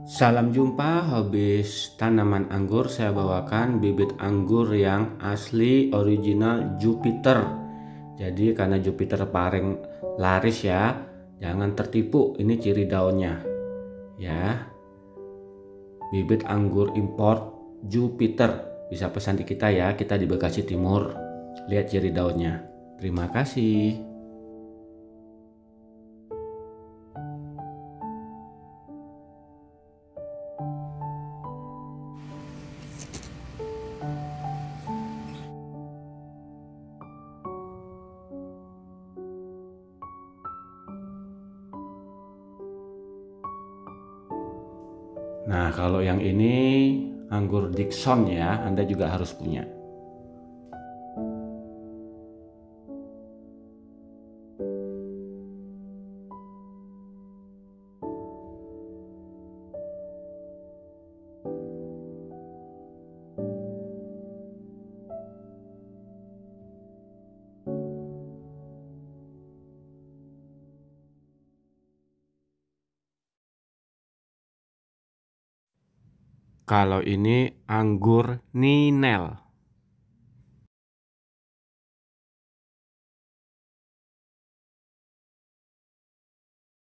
Salam jumpa, habis tanaman anggur saya bawakan bibit anggur yang asli original Jupiter. Jadi karena Jupiter paling laris ya, jangan tertipu, ini ciri daunnya. Ya, bibit anggur import Jupiter. Bisa pesan di kita ya, kita di Bekasi Timur. Lihat ciri daunnya. Terima kasih. Nah, kalau yang ini anggur Dickson ya, Anda juga harus punya. Kalau ini anggur Ninel.